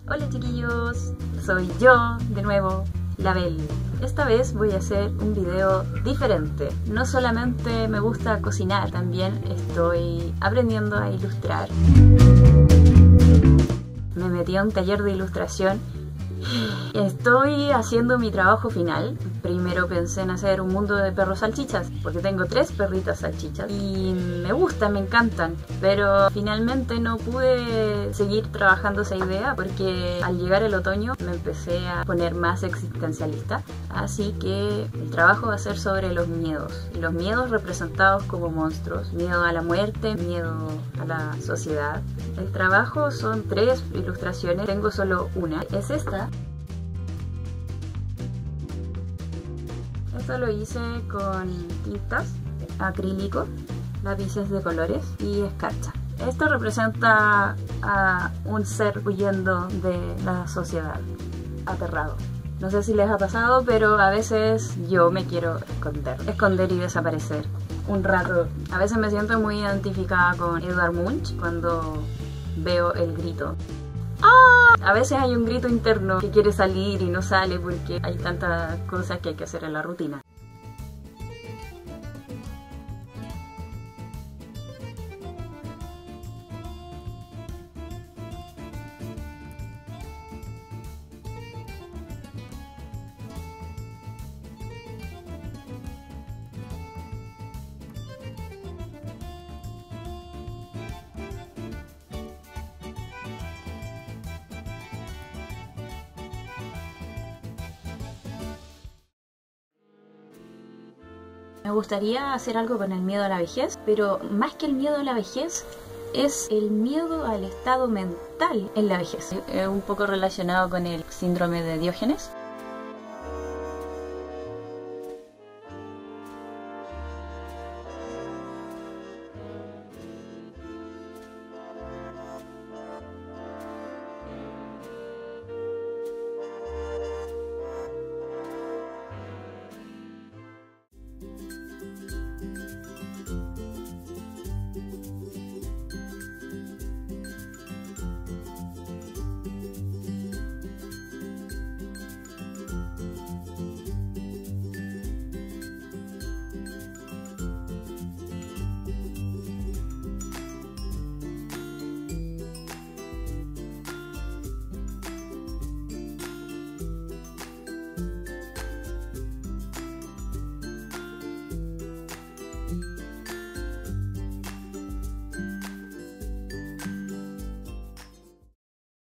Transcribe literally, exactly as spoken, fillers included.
Hola chiquillos, soy yo de nuevo, la Bel. Esta vez voy a hacer un video diferente. No solamente me gusta cocinar, también estoy aprendiendo a ilustrar. Me metí a un taller de ilustración. Estoy haciendo mi trabajo final. Primero pensé en hacer un mundo de perros salchichas, porque tengo tres perritas salchichas y me gustan, me encantan, pero finalmente no pude seguir trabajando esa idea porque al llegar el otoño me empecé a poner más existencialista, así que el trabajo va a ser sobre los miedos, los miedos representados como monstruos, miedo a la muerte, miedo a la sociedad. El trabajo son tres ilustraciones, tengo solo una, es esta. Esto lo hice con tintas, acrílico, lápices de colores y escarcha. Esto representa a un ser huyendo de la sociedad, aterrado. No sé si les ha pasado, pero a veces yo me quiero esconder, esconder y desaparecer un rato. A veces me siento muy identificada con Edvard Munch cuando veo el grito. ¡Ah! A veces hay un grito interno que quiere salir y no sale porque hay tantas cosas que hay que hacer en la rutina. Me gustaría hacer algo con el miedo a la vejez, pero más que el miedo a la vejez, es el miedo al estado mental en la vejez. Es un poco relacionado con el síndrome de Diógenes.